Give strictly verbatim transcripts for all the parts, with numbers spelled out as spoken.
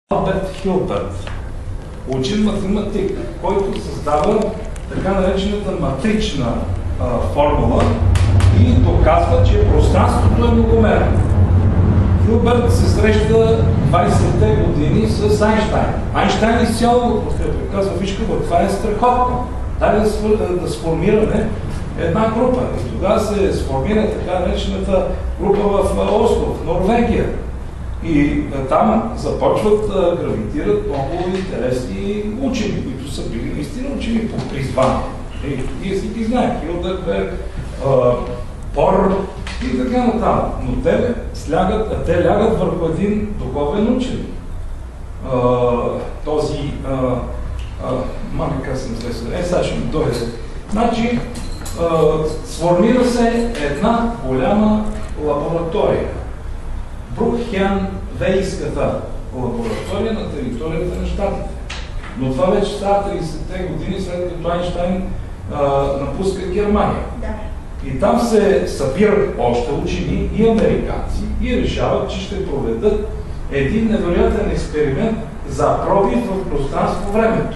Алберт Хилберт, учен математик, който създава така наречената матрична а, формула и доказва, че пространството е многомерно. Хилберт се среща двайсетте години с Айнщайн. Айнщайн изцяло го подкрепя. Казва, виж какво, това е страхотно. Дай да, свър... да сформираме една група. И тогава се сформира така наречената група в Осло, в Норвегия. И а, там започват да гравитират много интересни учени, които са били наистина учени по призвание. И ние си ги знаем, Хилдерберг, Бор и така нататък. Но те слягат, те лягат върху един духовен учен. А, този маме как съм слезал, е, сега ще ми дойде. Значи, а, сформира се една голяма лаборатория. Брукхен-Вейската лаборатория на територията на Щатите. Но това вече става трийсетте години след като Айнщайн а, напуска Германия. Да. И там се събират още учени и американци и решават, че ще проведат един невероятен експеримент за пробив в пространство-времето.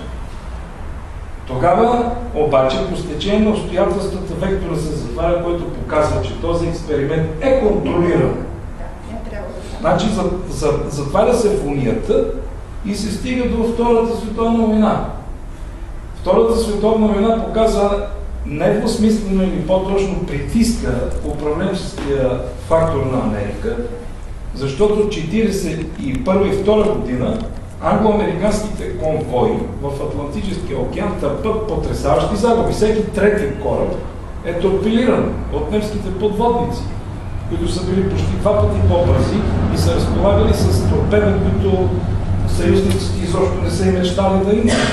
Тогава обаче по стечение на обстоятелствата вектора се затваря, който показва, че този експеримент е контролиран. Значи затваря се фунията и се стига до Втората световна война. Втората световна война показва недвусмислено или по-точно притиска управленческия фактор на Америка, защото четирийсет и първа и втора година англо-американските конвои в Атлантическия океан търпят потресаващи загуби. Всеки трети кораб е торпилиран от немските подводници, които са били почти два пъти по-бързи и са разполагали с торпеда, които съюзниците изобщо не са и мечтали да имат.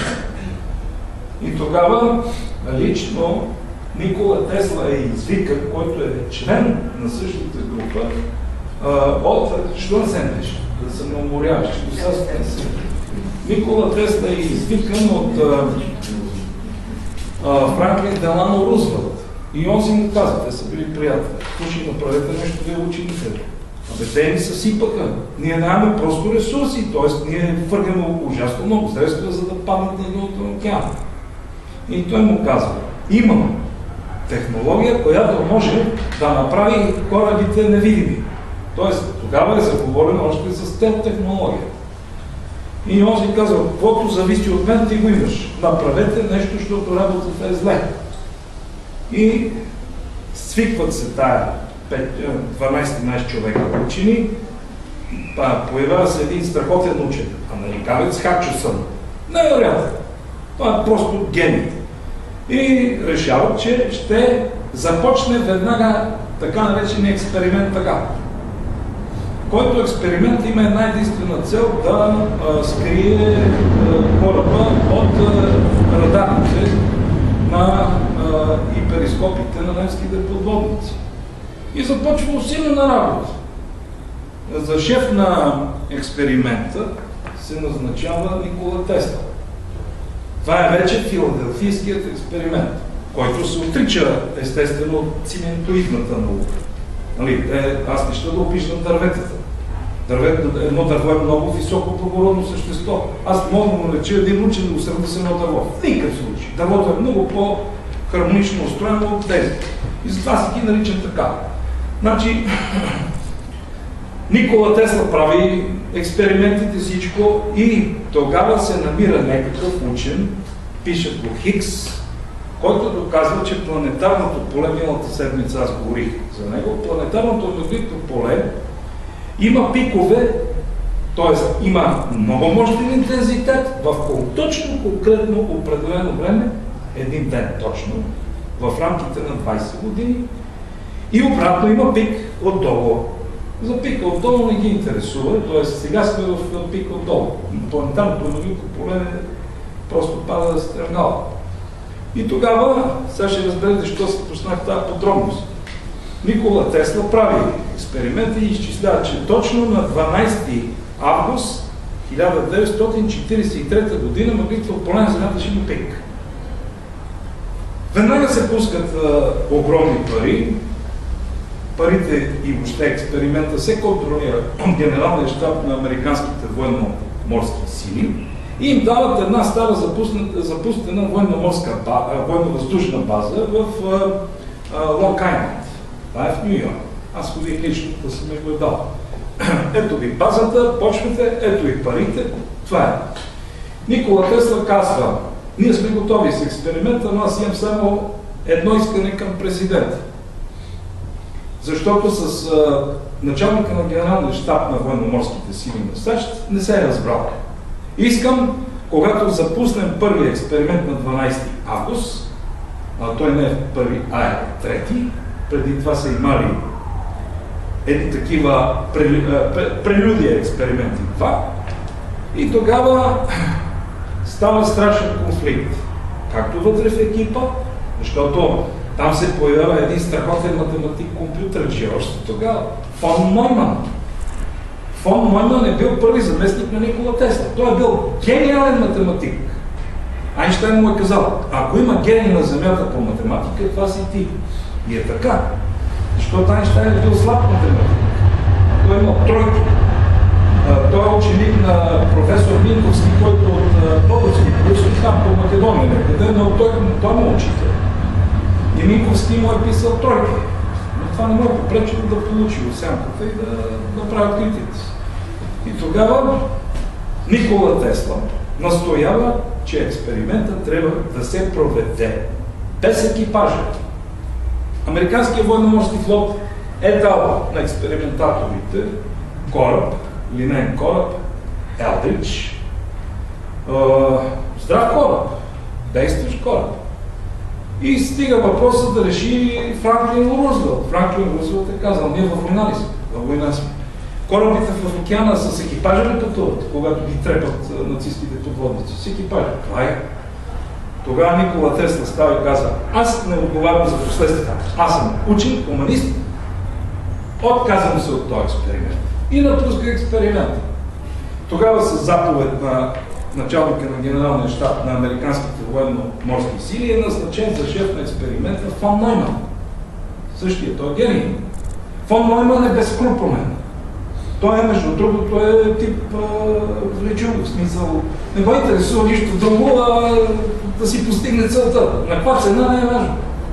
И тогава лично Никола Тесла е извикан, който е член на същата група, от Штурмсендеш, да се не уморяваш, че до сега Никола Тесла е извикан от а, Франклин Делано Рузвелт. И он си му каза, те са били приятели. Слушай, направете нещо, вие учените. Абе, те ни съсипаха. Ние нямаме просто ресурси, т.е. ние фъргаме ужасно много средства, за да паднат на дъното на океана. И той му казва, имам технология, която може да направи корабите невидими. Тоест, тогава е заговорено още с стелт технология. И он си казва, каквото зависи от мен, ти го имаш. Направете нещо, защото работата е зле. И свикват се тая дванайсет-тринайсет човека учени, появява се един страхотен учен, американец Хатчесън. Невероятно. Това е просто гений. И решават, че ще започне веднага така наречения експеримент така. Който експеримент има една единствена цел да а, скрие а, кораба от а, радарите на а, и перископите на немските подводници. И започва усилена работа. За шеф на експеримента се назначава Никола Тесла. Това е вече филаделфийският експеримент, който се отрича естествено от циментоидната наука. Нали, е, аз не ще да опишам дърветата. Дървет, едно дърво е много високо благородно същество. Аз мога да му нареча един учен да го сравня с едно дърво. В никакъв случай. Дървото е много по-хармонично устроено от тези. И затова си ги наричам така. Значи, Никола Тесла прави експериментите всичко и тогава се намира някакъв учен, пишат го Хикс, който доказва, че планетарното поле, миналата седмица аз говорих за него, планетарното магнитно поле има пикове, т.е. има много мощен интензитет в точно конкретно определено време, един ден точно, в рамките на двайсет години, и обратно има пик отдолу. За пика отдолу не ги интересува, т.е. сега сме в пика отдолу. Планетарното магнитно поле просто пада да се тръгнала. И тогава, сега ще разберете, защо се почнах тази подробност. Никола Тесла прави експеримент и изчислява, че точно на дванайсети август хиляда деветстотин четирийсет и трета година магнитното поле на Земята ще има пик. Веднага се пускат а, огромни пари. Парите и въобще експеримента се контролира от Генералния щаб на американските военно военно-морски сили и им дават една стара запусната, запустена военно-морска военно-въздушна база в Лонг Айленд. Това е в Ню Йорк. Аз ходих лично да съм го дал. Ето ви базата, почвате, ето и парите. Това е. Никола Тесла казва: ние сме готови с експеримента, но аз имам само едно искане към президента. Защото с а, началника на генералния щаб на военно-морските сили на САЩ не се е разбрал. Искам, когато запуснем първи експеримент на дванайсети август, а той не е първи, а е трети, преди това са имали едни такива прелюдия експерименти това, и тогава става страшен конфликт. Както вътре в екипа, защото там се появява един страхотен математик, компютърчи още тогава. Фон Нойман. Фон Нойман е бил първи заместник на Никола Тесла. Той е бил гениален математик. Айнщайн му е казал: ако има гений на Земята по математика, това си ти. И е така. Защото Айнщайн е бил слаб математик. Той е имал тройки. Той е ученик на професор Минковски, който от български происход там по Македония некъде, но той, той му е учител. И Минковски му е писал тройки. Но това не му е попречило да получи осянката и да, да прави откритието си. И тогава Никола Тесла настоява, че експериментът трябва да се проведе без екипажа. Американският военно-морски флот е дал на експериментаторите кораб, линейен кораб, Елдрич, здрав кораб, действащ кораб. И стига въпроса да реши Франклин Рузвелт. Франклин Рузвелт е казал: ние във война ли сме? Във война сме. Корабите в океана с екипажа ли пътуват, когато ги трепат нацистите подводници? С екипажа. Това е. Тогава Никола Тесла става и каза: аз не отговарям за последствията. Аз съм учен, хуманист, отказвам се от този експеримент. И напуска експеримент. Тогава с заповед на началника на генералния щаб на американските военно-морски сили е назначен за шеф на експеримента Фон Нойман. Същия, той е гений. Фон Нойман е безскрупулен. Той е, между другото, е тип влечуг, в смисъл, не го интересува нищо друго, а да си постигне целта. На каква цена не е важно.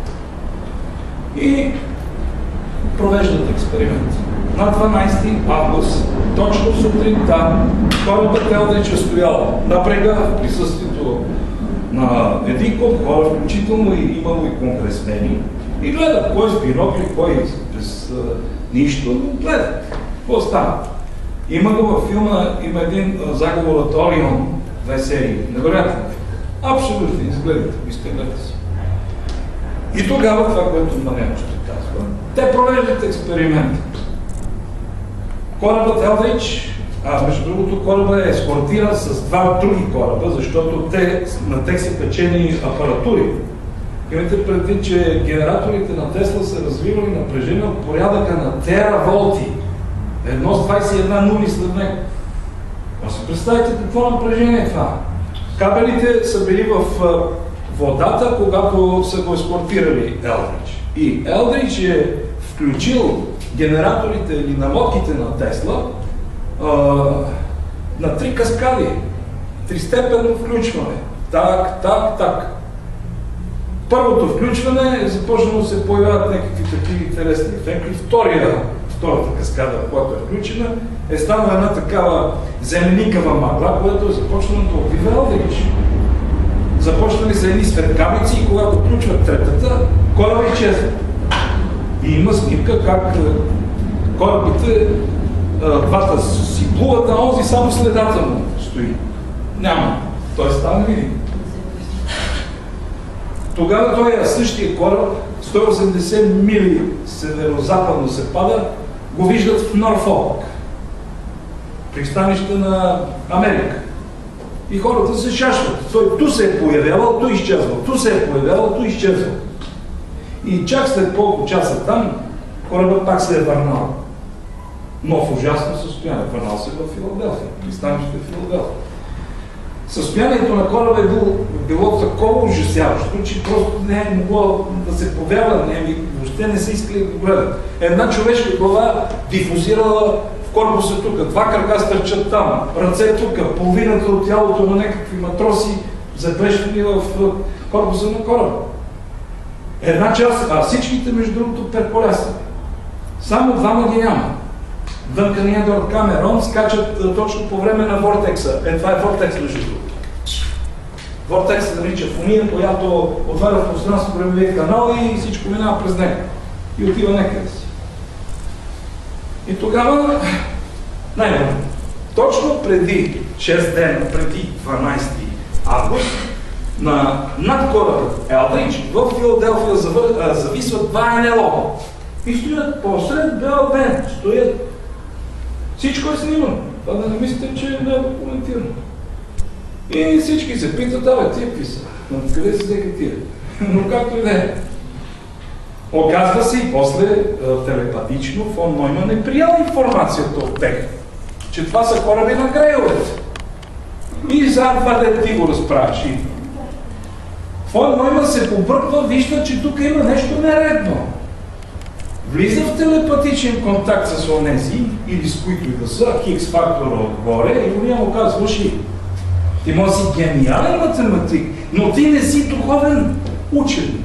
И провеждат експеримент. На дванайсети август, точно сутринта, корабът Елдрич е стоял на брега в присъствието на един куп хора, включително и имало и конгресмени, и гледат кой с бинокли, кой без а, нищо, но гледат. Какво става? Има го във филма, има един заговор от Орион, две серии, невероятно. Абсолютно, изгледайте, изтеглете си. И тогава това, което Марияно ще казва, те провеждат експеримент. Корабът Елдрич, а между другото кораба е ескортиран с два други кораба, защото те, на тях са печени апаратури. Имайте предвид, че генераторите на Тесла са развивали напрежение от порядъка на тераволти. Едно с двайсет и една нули след него. А си представите какво напрежение е това. Кабелите са били в водата, когато са го ескортирали Елдрич. И Елдрич е включил генераторите или наводките на Тесла а, на три каскади. Тристепенно включване. Так, так, так. Първото включване е започнало да се появяват някакви такива интересни ефекти. Втория, втората каскада, която е включена, е станала една такава зеленикава магла, която е започнала да убива Елдрич. Започнали са едни светкавици и когато включват третата, корабът изчезва. И има снимка как корабите, двата си плуват, а онзи само следата му стои. Няма. Той става невидим. Тогава той е същия кораб, сто и осемдесет мили северо-западно се пада, го виждат в Норфолк, пристанище на Америка. И хората се шашват. Той ту се е появявал, ту изчезвал, ту се е появявал, ту изчезвал. И чак след колко часа там, корабът пак се е върнал. Но в ужасно състояние. Върнал се в Филаделфия, пристанище в Филаделфия. Състоянието на кораба е било, било такова ужасяващо, че просто не е могло да се повярва, не, въобще не се искали да го гледат. Една човешка глава дифузирала в корпуса тук, два кръга стърчат там, ръце тук, половината от тялото на някакви матроси заплешени в корпуса на кораба. Една част, а всичките между другото перколясани. Само двама ги няма. Дънкан и Едуард Камерон скачат точно по време на Вортекса. Е, това е Вортекс между другото. Вортекс се нарича фония, която отваря в пространство времевия канал и всичко минава през него. И отива някъде си. И тогава, най-много, точно преди шест дена, преди дванайсети август, на над корабът Елдрич в Филаделфия зависват два Ен Ел О. И стоят посред бял ден. Стоят. Всичко е снимано. Това да не мислите, че не е документирано. И всички се питат, абе, тия какви са? Къде са дека тия? Но както и да е. Оказва се и после телепатично фон Нойман е приял информацията от тях, че това са кораби на Грейловете. И за това да ти го разправиш. Фон Нойман се побърква, вижда, че тук има нещо нередно. Влиза в телепатичен контакт с онези, или с които и да са, хикс фактора отгоре, и уния му казва, слушай, ти може си гениален математик, но ти не си духовен учен.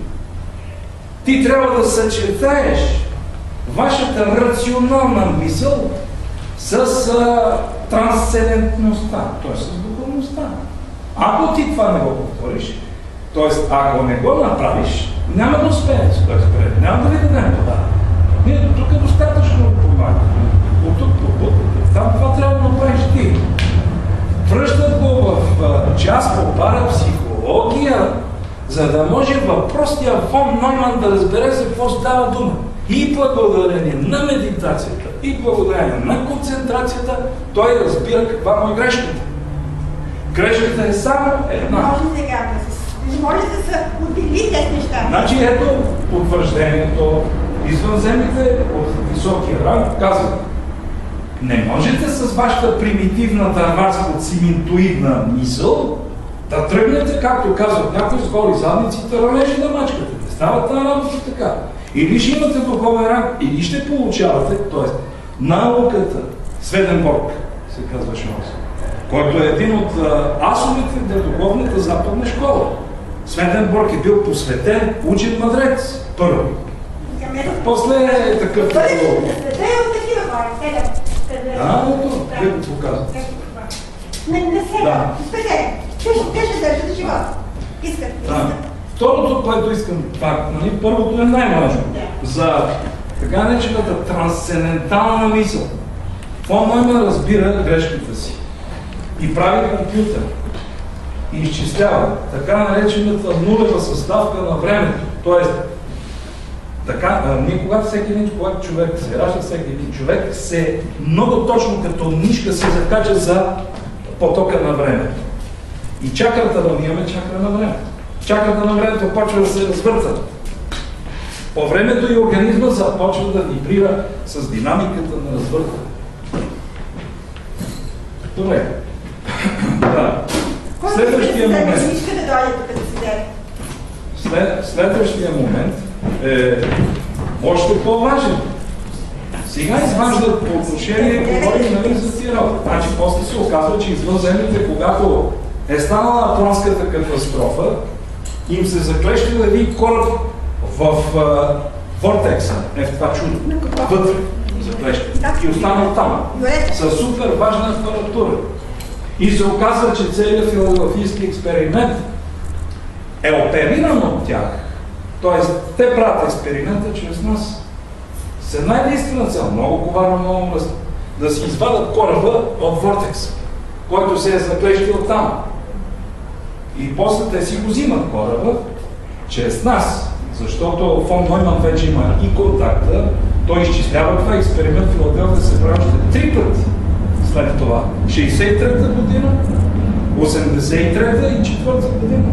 Ти трябва да съчетаеш вашата рационална мисъл с а, трансцендентността, т.е. с духовността. Ако ти това не го повториш, т.е. ако не го направиш, няма да успееш, т.е. няма да ви дадем това. Ние до тук е достатъчно помагаме. От тук по тук, там това трябва да направиш ти. Връщат го в а, част по парапсихология, за да може въпросния фон Нойман да разбере за какво става дума. И благодарение на медитацията, и благодарение на концентрацията, той разбира каква му е грешката. Грешката е само една. Не може сега да се... Не може да се отдели тези неща. Значи ето потвърждението. Извънземните от високия ранг казват: не можете с вашата примитивна дърварско-циминтоидна мисъл да тръгнете, както казват някои, с голи задниците, ранежи да мачкате. Не става тази работа така. Или ще имате духовен ранг, или ще получавате, т.е. науката, Сведенборг, се казваше Шонс, който е един от асовете на духовната западна школа. Сведенборг е бил посветен учен мъдрец, първо. После е такъв... Бъде света е от такива хора, седем. Да, но това, вие го показвате. Не, не сега, специален. Те ще държат живота. Искат. Да. Второто, което искам факт, нали, първото е най-важно. За така наречената трансцендентална мисъл. Фон Нойман разбира грешката си и прави компютър и изчислява така наречената нулева съставка на времето. Тоест, така, а, ние когато всеки един, когато човек се ражда, всеки един човек се много точно като нишка се закача за потока на времето. И чакрата да имаме чакра на времето. Чакрата на времето почва да се развърта. По времето и организма започва да вибрира с динамиката на развъртане. Добре. Да. Следващия момент. След, следващия момент е още по-важен. Сега изваждат по отношение, говорим, нали, за тия работа. Значи после се оказва, че извънземните, когато е станала атлантската катастрофа, им се заклещил един кораб в а, Вортекса, е в това чудо, вътре заклещил. И останал там, със супер важна апаратура. И се оказва, че целият философийски експеримент е опериран от тях. Тоест, те правят експеримента чрез нас. С една единствена цел, много коварно, много мръсно, да си извадат кораба от Вортекс, който се е заклещил там. И после те си го взимат кораба чрез нас, защото фон Нойман вече има и контакта, той изчислява това експеримент в Филаделфия се прави още три пъти след това. шейсет и трета година, осемдесет и трета и четвърта година.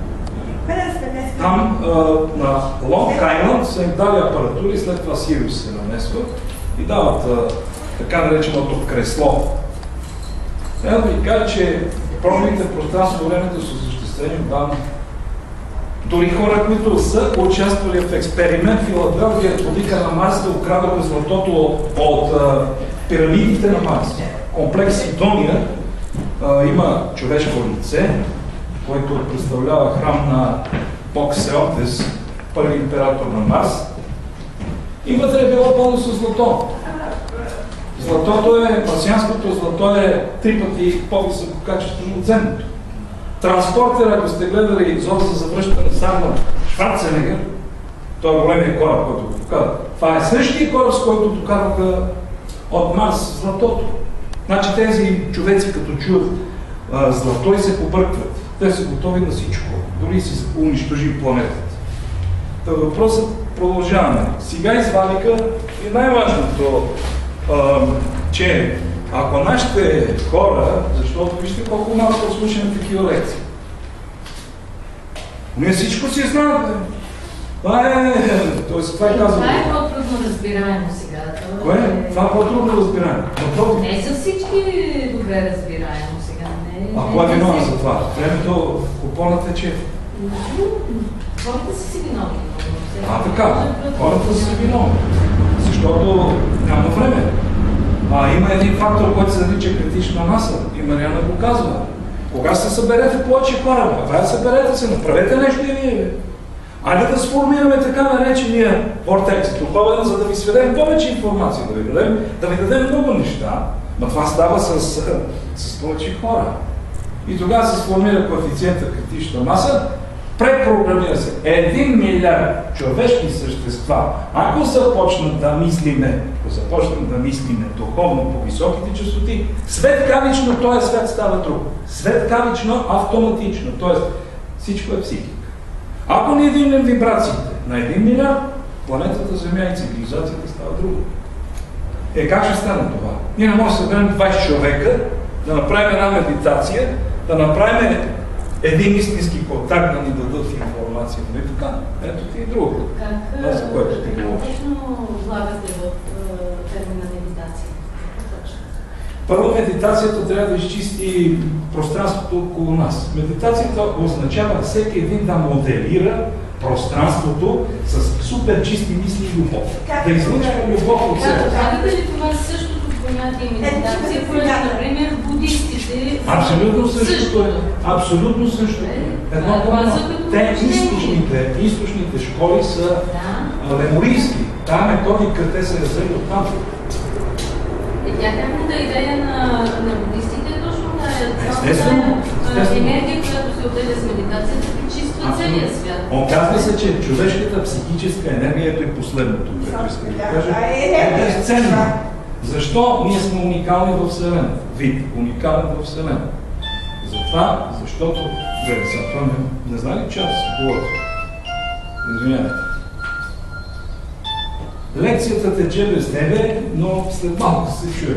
Там а, на Лонг Айланд са им дали апаратури, след това Сириус се намесват и дават а, така нареченото кресло. Трябва да ви кажа, че пробите в пространство времето са осъществени данни. Дори хора, които са участвали в експеримент в Филаделфия, подика на Марс, да украдаха златото от а, пирамидите на Марс. Комплекс Сидония а, има човешко лице, който представлява храм на бог Сеотес, първи император на Марс. И вътре е било пълно с злато. Златото е, марсианското злато е три пъти по-високо качествено от земното. Транспортер, ако сте гледали зор за завръщане с Арнолд Шварценегер, той е големия кораб, който го показва. Това е същия кораб, с който докарваха от Марс златото. Значи тези човеци, като чуят а, злато и се побъркват. Те са готови на всичко. Дори си унищожи планетата. Та въпросът продължаваме. Сега извадиха и най-важното, а, че ако нашите хора, защото вижте колко малко слушаме такива лекции. Ние всичко си знаем. Това е... Тоест, това е казано. Това е по-трудно разбираемо сега. Кое? Е... Това е по-трудно разбираемо. Не за всички добре разбираемо сега. Не, а кой е виновен за това? Времето купона тече. Хората са си виновни. А, така. Хората са си виновни. Защото няма време. А има един фактор, който се нарича критична маса. И Мариана го казва. Кога се съберете повече хора? Абе, съберете се, направете нещо и вие. Айде да сформираме така наречения вортекс духовен, за да ви сведем повече информация, да ви дадем, да ви дадем много неща, но това става с, с повече хора. И тогава се сформира коефициента критична маса, препрограмира се един милиард човешки същества. Ако започнат да мислиме, ако започнат да мислиме духовно по високите частоти, светкавично този свят става друг. Светкавично, автоматично, т.е. всичко е психика. Ако не вдигнем вибрациите на един милиард, планетата Земя и цивилизацията става друга. Е, как ще стане това? Ние не можем да съберем двайсет човека, да направим една медитация, да направим един истински контакт, да ни дадат информация. Не така. Ето ти и друго. Как, за което ти как говориш. точно влагате в термина медитация? Първо, медитацията трябва да изчисти пространството около нас. Медитацията означава всеки един да моделира пространството с супер чисти мисли и любов. Да излъчва любов от себе. Казвате ли това същото понятие медитация, което, например, будистите... Абсолютно същото е. Абсолютно същото е. Едно по-едно. Те източните, източните школи са леморийски. Тая методика, те се взели от там. Е, тя тяхната идея на, на будистите е точно тая. Естествено. Енергия, която се отделя с медитацията, пречиства целия свят. Оказва се, че човешката психическа енергия, ето и последното, което искам да кажа, е безценна. Защо ние сме уникални в Вселената? Вид, уникални в Вселената. Затова, защото... Гледай сега, това не, не знае ли час говоря? Извинявайте. Лекцията тече без тебе, но след малко се чуе.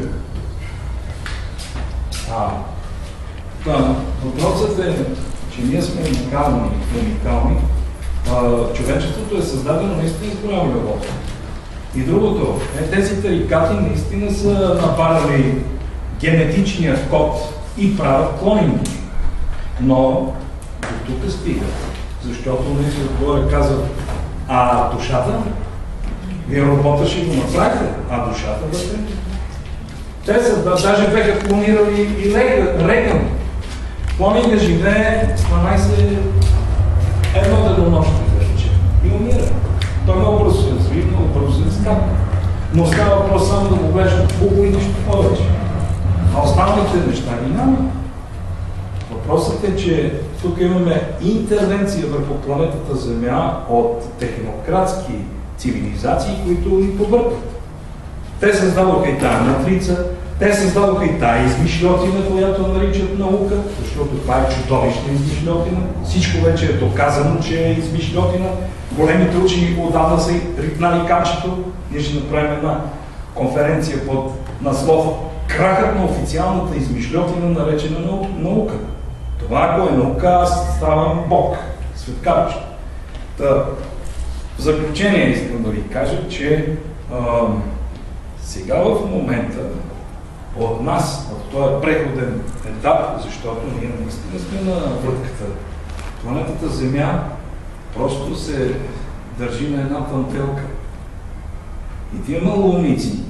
А, да, въпросът е, че ние сме уникални, уникални. А, човечеството е създадено наистина с голяма любов. И другото, е, тези тарикати наистина са нападали генетичния код и правят клонинги. Но до тук стига, защото не си отгоре казват, а душата? Вие робота ще го направите, а душата вътре? Те са, да, даже бяха клонирали и Реган. Клонинга живее с дванайсет едно денонощие, да речем, и умира. Той много бързо се разви, много бързо се изкапва. Но става въпрос само да го гледаш хубаво и нищо повече. А останалите неща ги няма. Въпросът е, че тук имаме интервенция върху планетата Земя от технократски цивилизации, които ни побъркват. Те създадоха и тая матрица, те създадоха и тая измишльотина, която наричат наука, защото това е чудовищна измишльотина. Всичко вече е доказано, че е измишльотина. Големите учени отдавна са ритнали камчето. Ние ще направим една конференция под наслов "Крахът на официалната измишльотина, наречена наука". Това, ако е наука, аз ставам Бог, светкавич. Та, в заключение искам да ви кажа, че а, сега в момента от нас, в този преходен етап, защото ние наистина сме на въртката, планетата Земя просто се държи на една тантелка. И тия малоумници,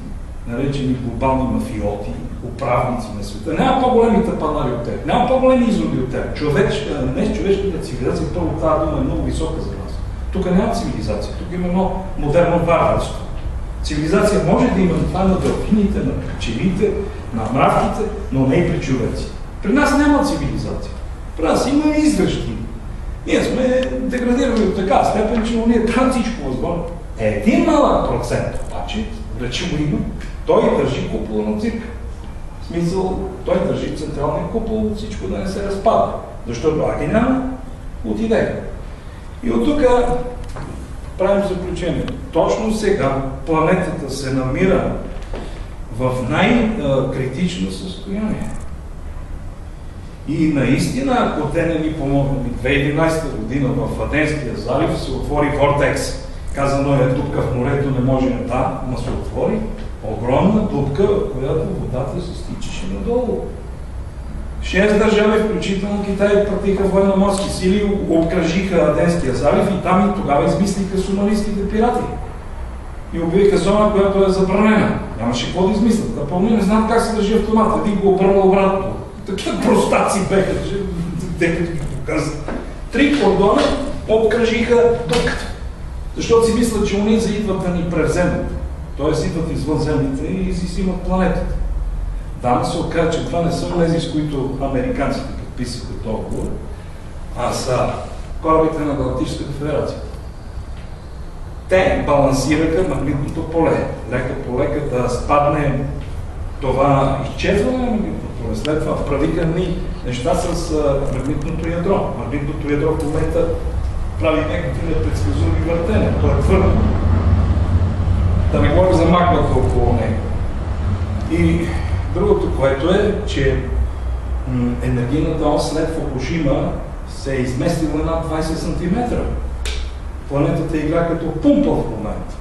наречени глобални мафиоти, управници на света. Няма по-големи тъпанари от тях, няма по-големи изроди от тях. Човеч, днес човешката цивилизация, първо тази дума е много висока за нас. Тук няма цивилизация, тук има едно модерно варварство. Цивилизация може да има това на дълфините, на пчелите, на мравките, но не и при човеци. При нас няма цивилизация. При нас има изгръщи. Ние сме деградирали от така степен, че ние трябва всичко възможно. Един малък процент, обаче, вече го има, той държи купола на цирка. В смисъл, той държи централния купол, всичко да не се разпада. Защото аги няма, отиде. И от тук правим заключение. Точно сега планетата се намира в най-критично състояние. И наистина, ако те не ни помогнат, две хиляди и единадесета година в Аденския залив се отвори вортекс. Казано е дупка в морето, не може да, но се отвори огромна дупка, в която водата се стичаше надолу. Шест държави, включително Китай, пратиха военноморски сили, обкръжиха Аденския залив и там и тогава измислиха сомалийските пирати. И обявиха зона, която е забранена. Нямаше какво да измислят. Напълно не знам как се държи автомат. Един го обърнал обратно. Такива простаци беха, че дека ги показват. Три кордона обкръжиха дупката. Защото си мислят, че они заидват да ни превземат. Тоест идват извънземните и изисимат планетата. Там се оказа, че това не са тези, с които американците подписаха договор, а са корабите на Галактическата федерация. Те балансираха магнитното поле. Лека по лека да спадне това изчезване на магнитното поле. След това вправиха ни неща с а, магнитното ядро. Магнитното ядро в момента прави някакви непредсказуеми въртения. То е твърдо. Да не говорим за магмата около него. И другото, което е, че енергийната ос след Фукушима се е изместила над двайсет сантиметра. Планетата игра като пумпа в момента.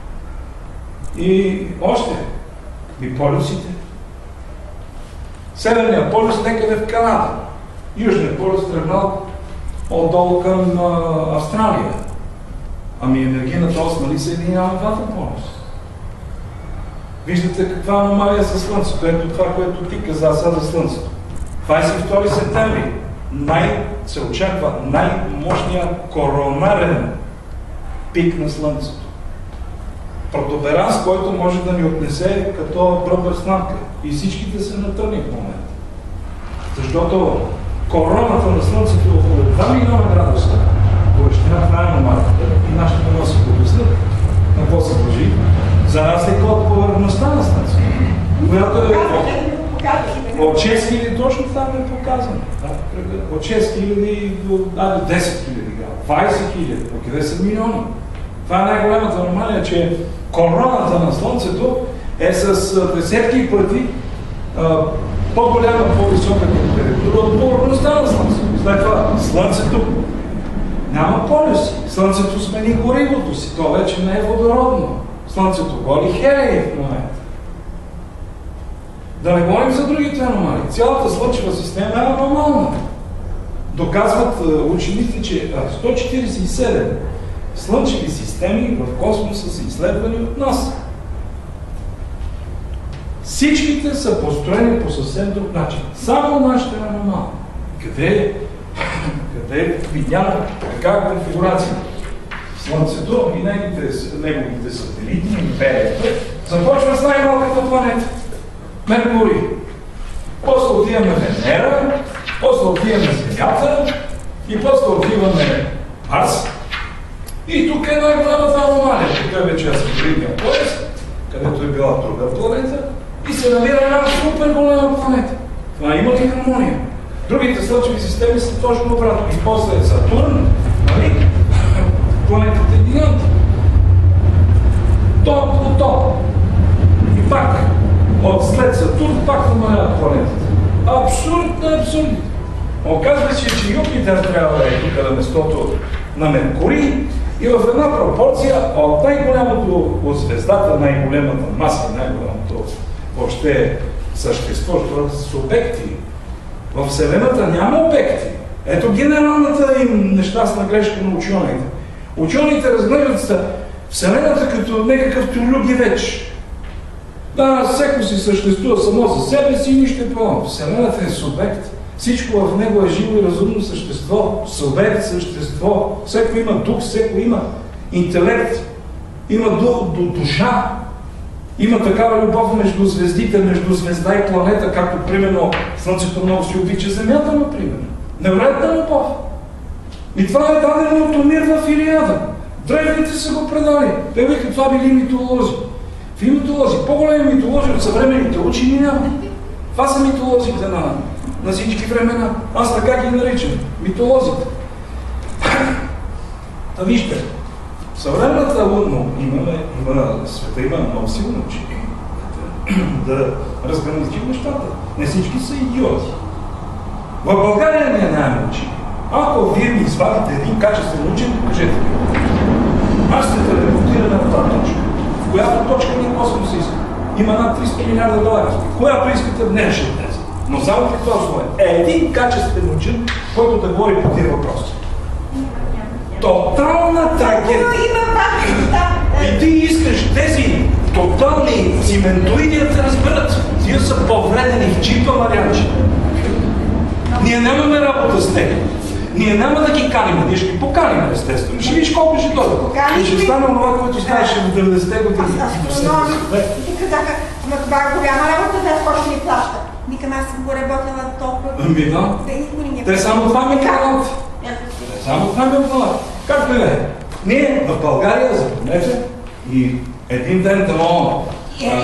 И още, и полюсите. Северният полюс некъде в Канада. Южният полюс тръгнал отдолу към а, Австралия. Ами енергийната ос, нали се единява двата полюса? Виждате каква аномалия за Слънцето. Ето това, което ти каза сега за Слънцето. двайсет и втори септември най- се очаква най-мощният коронарен пик на Слънцето. Протуберанс, който може да ни отнесе като бръбър сламка. И всичките се натърни в момента. Защото короната на Слънцето е около два милиона градуса. Горещина, това е аномалията. И нашите да се обяснят на какво се дължи. За разлика от повърхността на Слънцето, която е от шест хиляди, точно там е показано. От шест хиляди до десет хиляди града, двайсет хиляди, къде са милиони. Това е най-голямата аномалия, че короната на Слънцето е с десетки пъти по-голяма, по-висока температура от повърхността на Слънцето. След това Слънцето няма полюси. Слънцето смени горивото си, то вече не е водородно. Слънцето голи хелий в момента. Да не говорим за другите аномалии. Цялата Слънчева система е аномална. Доказват учените, че сто четирийсет и седем слънчеви системи в космоса са изследвани от нас. Всичките са построени по съвсем друг начин. Само нашите аномалии. Къде, къде видяна каква конфигурация? Слънцето и неговите, неговите сателити, империята, започва с най-малката планета. Меркурий. После отиваме Венера, после отиваме Земята и после отиваме Марс. И тук е най-голямата аномалия. Тук е вече астероидния пояс, където е била друга планета и се намира една супер голема планета. Това има ли хармония? Другите слънчеви системи са точно обратно. И после е Сатурн, нали? Планетата е гигант. Топ до топ. И пак, от след Сатурн пак намаляват планетата. Абсурд на абсурд. Оказва се, че Юпитер трябва да е тук на местото на Меркурий и в една пропорция от най-голямото от звездата, най-голямата маса, най-голямото въобще същество, това са обекти. В Вселената няма обекти. Ето генералната им нещастна грешка на учените. Учените разглеждат Вселената като някакъв трилюгивеч. Да, всеко си съществува само за себе си и нищо е по-ново. Вселената е субект. Всичко в него е живо и разумно същество. Субект, същество. Всеко има дух, всеко има интелект, има ду, ду, душа. Има такава любов между звездите, между звезда и планета, както примерно Слънцето много си обича Земята, например. Невероятна любов. И това е дадено от Омир в Илиада. Древните са го предали. Те вика, това били митолози. Какви митолози? По-големи митолози от съвременните учени няма. Това са митолозите на, на всички времена. Аз така ги наричам. Митолозите. Та вижте, в съвременната лунно имаме, има, света има много силно учени да разграничим нещата. Не всички са идиоти. В България ние нямаме учени. Ако вие ми извадите един качествен учен, кажете ми. Аз ще телепортираме на тази точка. В която точка ние космос иска. Има над триста милиарда галактики. Която искате в нея ще влезе. Но само при това условие. Е един качествен учен, който да говори по тия въпроси. Тотална трагедия. И ти искаш тези тотални циментоиди да те разберат. Тия са повредени в чипа, Марианче. Ние нямаме работа с тях. Ние няма да ги каним, ние ще ги поканим, естествено. Ще видиш колко ще дойдат. И ще стане това, което ставаше в деветдесетте години. Астрономи. И казаха, ама това е голяма работа, да скоро ще ни плаща. Викам, аз съм го работила толкова. Ами да. Те само това ми казват. Само това ми казват. Както и е. Ние в България, запомнете, и един ден да мога. Има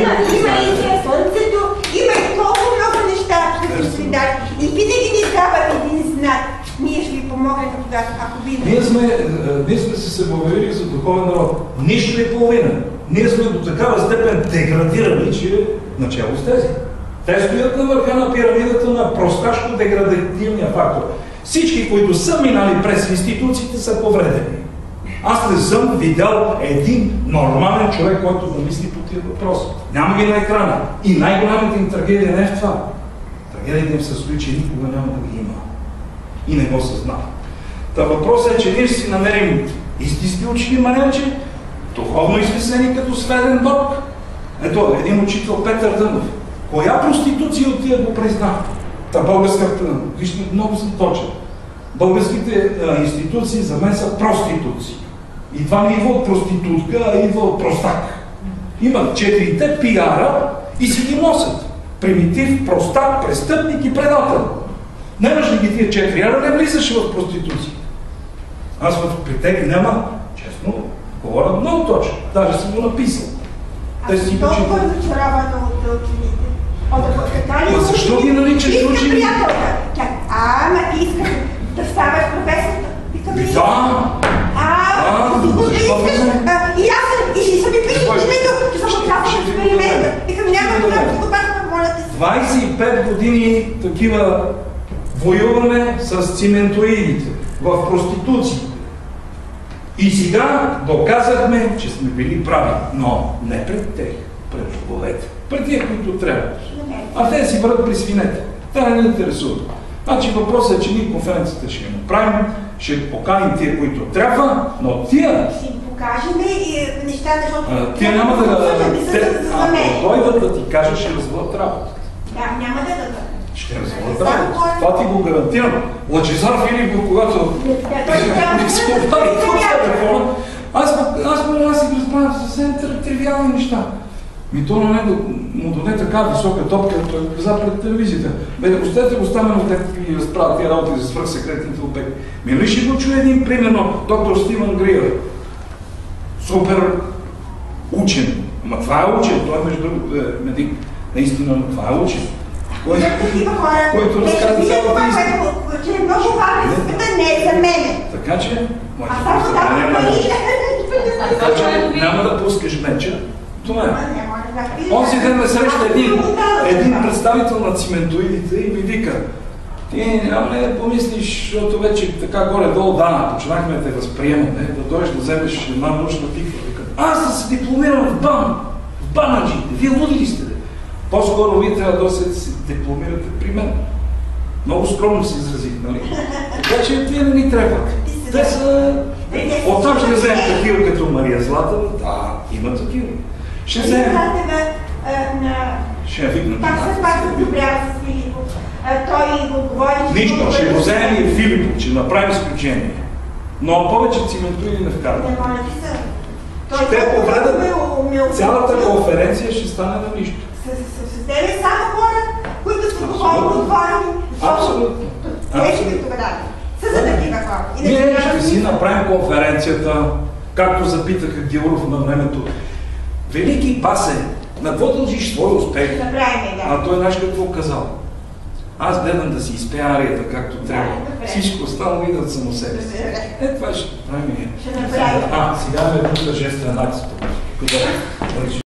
и слънцето, има и толкова много неща, които сме дали. И винаги ни дава един знак. Ние ще ви помогнем тогава, ако ви... Ние сме, ние сме се съблаговели за духовен народ. Нищо и половина. Ние сме до такава степен деградирани, че начало с тези. Те стоят на върха на пирамидата на просташко-деградативния фактор. Всички, които са минали през институциите, са повредени. Аз не съм видял един нормален човек, който да мисли по тия въпроси. Няма ги на екрана. И най-голямата им трагедия не е в това. Трагедията им се състои, че никога няма да ги има. И не го съзнава. Та въпросът е, че ние ще си намерим истински учени, Марианче, духовно измислени като сведен Бог. Ето, един учител Петър Дънов. Коя проституция от тия го призна? Та българската, вижте, много съм точен. Българските а, институции за мен са проституции. И това не идва от проститутка, а идва от простак. Имат четирите пиара и си ги носят. Примитив, простак, престъпник и предател. Нямаш ли ги тия четири ара, не влизаш в проституция. Аз в притег няма, честно, говоря много точно. Даже съм го написал. Аз съм толкова разочарована от учените. Ма защо ги наричаш учени? Искам приятелка. А, ама ти искаш да ставаш професор. Да. А, защо и аз и ще се ми пише името, че съм участвал в експеримента. Викам, няма това, да моля те се. двайсет и пет години такива воюваме с циментоидите в проституциите. И сега доказахме, че сме били прави, но не пред тях, пред боговете. Пред тия, които трябва. А те си върват при свинете. Те не ни интересуват. Значи въпросът е, че ние конференцията ще я направим, ще поканим тия, които трябва, но тия... Ще им покажем и нещата, защото... Тия няма да... Ако дойдат да ти кажа, ще развалят работа. Да, няма да дадат. Ще развалят работа. Това ти го гарантирам. Лъчезар Филипов, когато... Аз си разправям съвсем тривиални неща. Ми то не му даде така висока топка, той го каза пред телевизията. Бе, оставете го Стаменов, те ги разправят тия работи за свръхсекретните обекти. Ми ли ще го чуе един, примерно, доктор Стивън Гриър. Супер учен. Ама това е учен, той е между другото медик. Наистина, това е учен. Който разказва цялата истина. Че е много важно, света не е за мене. Така че, а само да така че няма да пускаш меча. Това е. Онзи ден ме среща един, един представител на циментоидите и ми вика: ти няма ли да помислиш, защото вече така горе-долу дана, почнахме да те възприемаме, да дойдеш да вземеш една научна тиква. Аз да се дипломирам в БАН, в банаджите, вие луди ли сте? По-скоро вие трябва да се дипломирате при мен. Много скромно се изразих, нали? Така че вие не ни трябват. Те са... Оттам ще вземем такива като Мария Златева. Да, има такива. Ще вземем. а, на... Ще я викна. Пак се пак се подобрява с Филипов. А, той го говори... Нищо, ще го вземем и Филипов, че направим изключение. Но повече циментури не вкарва. Не може да се... Ще повредят. Цялата конференция ще стане на нищо. С тебе само хора, които са духовно отворени. Абсолютно. Те ще ви тогава. Са за такива хора. Ние ще си направим конференцията, както запитаха Георов на времето. Велики Басе, на какво дължиш своя успех? Направим, да. А той знаеш какво казал? Аз гледам да си изпея арията както трябва. добре. Всичко останало идат само себе си. Добре. Е, това ще направим ние. Ще направим. А, сега ме е друг тържествен акт.